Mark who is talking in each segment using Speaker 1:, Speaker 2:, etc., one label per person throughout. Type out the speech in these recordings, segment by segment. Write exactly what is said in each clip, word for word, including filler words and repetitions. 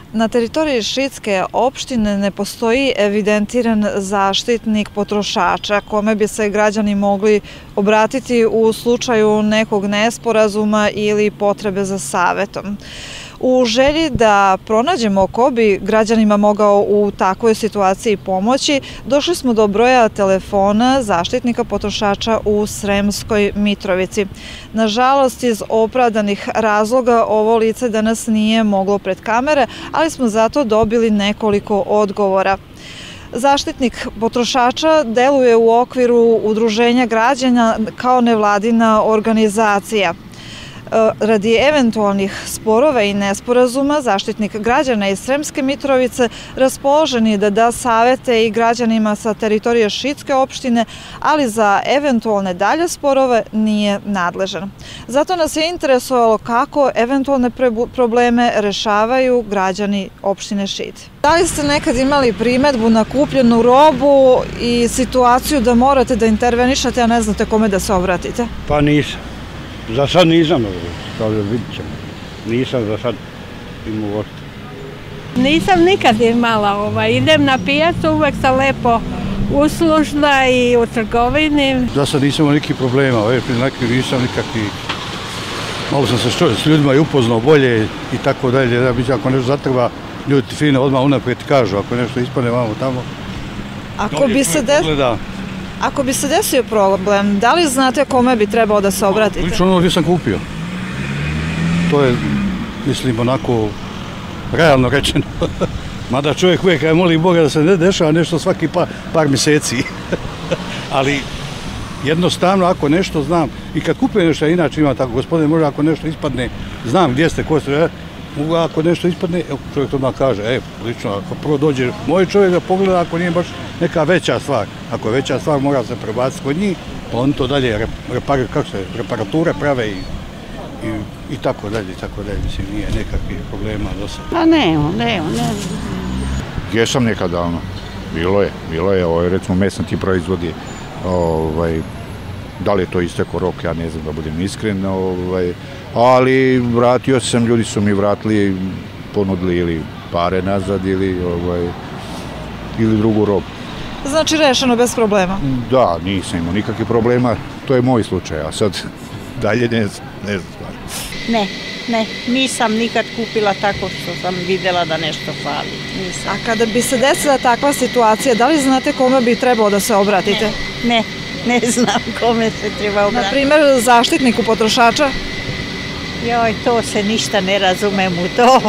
Speaker 1: Na teritoriji Šidske opštine ne postoji evidentiran zaštitnik potrošača kome bi se građani mogli obratiti u slučaju nekog nesporazuma ili potrebe za savetom. U želji da pronađemo ko bi građanima mogao u takvoj situaciji pomoći, došli smo do broja telefona zaštitnika potrošača u Sremskoj Mitrovici. Nažalost, iz opravdanih razloga ovo lice danas nije moglo pred kamere, ali smo zato dobili nekoliko odgovora. Zaštitnik potrošača deluje u okviru udruženja građana kao nevladina organizacija. Radi eventualnih sporova i nesporazuma, zaštitnik građana iz Sremske Mitrovice raspoložen je da da savete i građanima sa teritorije Šidske opštine, ali za eventualne dalje sporove nije nadležan. Zato nas je interesovalo kako eventualne probleme rešavaju građani opštine Šid. Da li ste nekad imali primedbu na kupljenu robu i situaciju da morate da intervenišete, a ne znate kome da se obratite?
Speaker 2: Pa nisam. Za sad nisam, kao da vidit ćemo. Nisam za sad imao ošte.
Speaker 3: Nisam nikad imala. Idem na pijacu, uvek sam lepo uslužna i u trgovini.
Speaker 2: Za sad nisam imao nikakvih problema, nisam nikakvi... Malo sam se s ljudima i upoznao bolje i tako dalje. Ako nešto zatreba, ljudi ti fino odmah unaprijed kažu, ako nešto ispane vamo tamo.
Speaker 1: Ako bi se desilo... Ako bi se desio problem, da li znate kome bi trebao da se obratite?
Speaker 2: Lično ono gdje sam kupio. To je, mislim, onako realno rečeno. Mada čovjek uvijek moli Boga da se ne dešava nešto svaki par mjeseci. Ali jednostavno, ako nešto znam, i kad kupim nešto, inače ima tako, gospodine, možda ako nešto ispadne, znam gdje ste, ko ste, ako nešto ispadne, čovjek to odmah kaže, e, lično, ako prvo dođe moj čovjek da pogleda, ako nije baš neka veća stvar. Ako je veća stvar, mora se prebaciti kod njih, pa on to dalje, kako se, reparature prave i i tako dalje, i tako dalje, mislim, nije nekakvih problema do sada.
Speaker 3: Pa ne, ne, ne.
Speaker 4: Jesam nekad davno, bilo je, bilo je, recimo mesni ti proizvodi, da li je to isteko rok, ja ne znam da budem iskren, ali vratio sam, ljudi su mi vratili, ponudili ili pare nazad ili ili drugu robu.
Speaker 1: Znači rešeno bez problema?
Speaker 4: Da, nisam imao nikakvih problema, to je moj slučaj, a sad dalje ne znam stvar.
Speaker 3: Ne, ne, nisam nikad kupila tako što sam vidjela da nešto fali.
Speaker 1: A kada bi se desila takva situacija, da li znate kome bi trebalo da se obratite?
Speaker 3: Ne, ne znam kome se treba obratiti.
Speaker 1: Na primjer, zaštitniku potrošača?
Speaker 3: Joj, to se ništa ne razumem u to.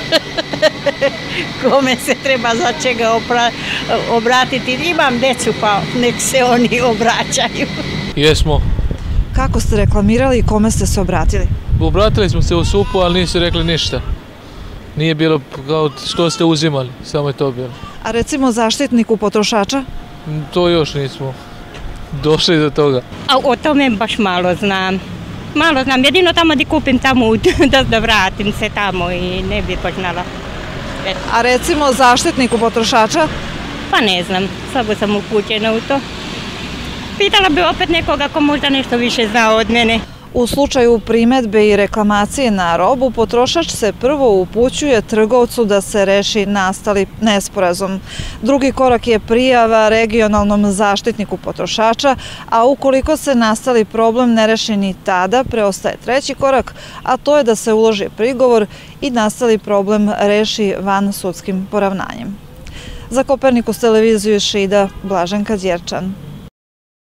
Speaker 3: Kome se treba za čega obratiti. Imam decu, pa nek se oni obraćaju.
Speaker 5: Jesmo.
Speaker 1: Kako ste reklamirali i kome ste se obratili?
Speaker 5: Obratili smo se u supu, ali nisu rekli ništa. Nije bilo kao što ste uzimali, samo je to bilo.
Speaker 1: A recimo zaštitniku potrošača?
Speaker 5: To još nismo došli do toga.
Speaker 3: A o tome baš malo znam. Malo znam, jedino tamo da kupim tamo, da vratim se tamo i ne bi poznala.
Speaker 1: A recimo zaštitniku potrošača?
Speaker 3: Pa ne znam, slabo sam upućena u to. Pitala bi opet nekoga ko možda nešto više zna od mene.
Speaker 1: U slučaju primedbe i reklamacije na robu, potrošač se prvo upućuje trgovcu da se reši nastali nesporazum. Drugi korak je prijava regionalnom zaštitniku potrošača, a ukoliko se nastali problem ne reši ni tada, preostaje treći korak, a to je da se uloži prigovor i nastali problem reši van sudskim poravnanjem. Za Kopernikus televiziju iz Šida, Blaženka Đerčan.